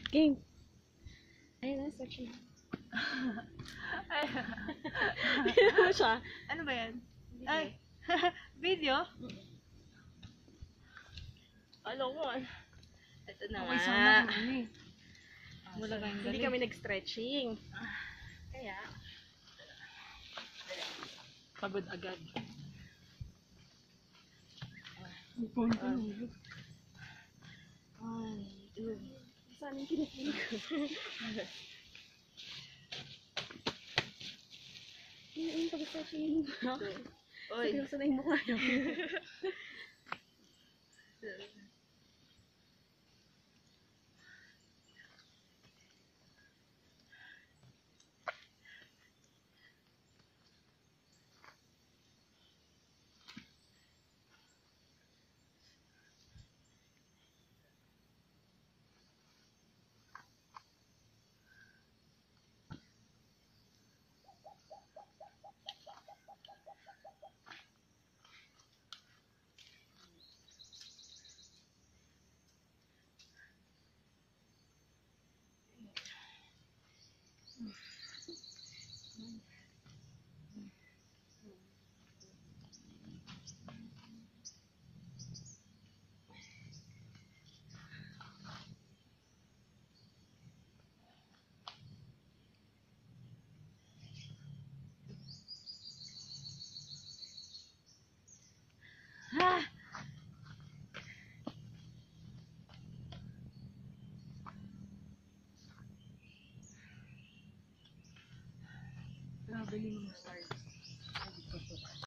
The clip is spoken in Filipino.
Game. Ayun na, search na. Ano siya? Ano ba yan? Ay, video? Alam mo, ito na Okay, nga. sana ano eh. Wala kayong Hindi galing. kami nag-stretching. Kaya, Pagod agad. saan yung kinikilig ko? Yung pag-stretching. Oy. Sabi ko sa na yung mukha niyo. Grabe yung mga stars.